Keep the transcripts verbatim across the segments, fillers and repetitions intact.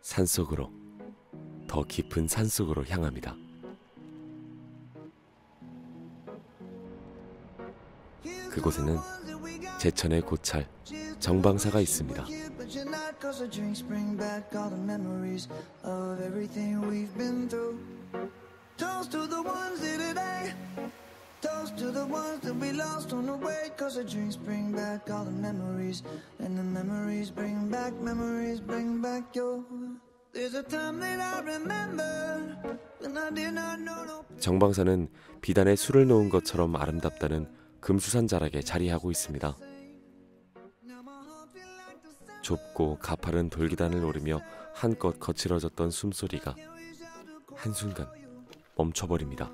산속으로, 더 깊은 산속으로 향합니다. 그곳에는 제천의 고찰 정방사가 있습니다. 정방사는 비단에 술을 놓은 것처럼 아름답다는 금수산 자락에 자리하고 있습니다. 좁고 가파른 돌계단을 오르며 한껏 거칠어졌던 숨소리가 한순간 멈춰버립니다.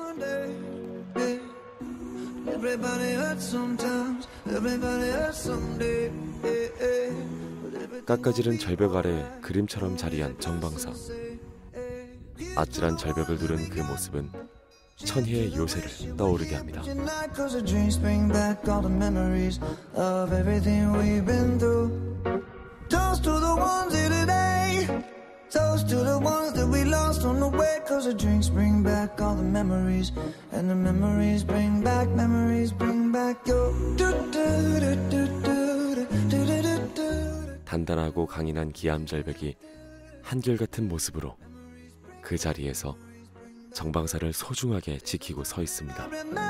깎아지른 절벽 아래 그림처럼 자리한 정방사. 아찔한 절벽을 누른 그 모습은 천혜의 요새를 떠오르게 합니다. 단단하고 강인한 기암절벽이 한결같은 모습으로 그 자리에서 정방사를 소중하게 지키고 서 있습니다.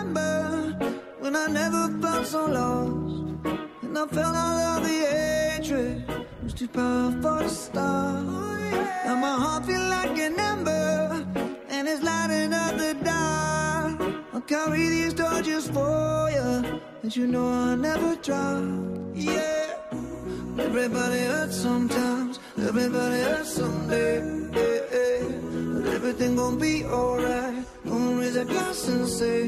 Everybody hurts sometimes, everybody hurts someday. Everything gon' be alright. Gonna raise a glass and say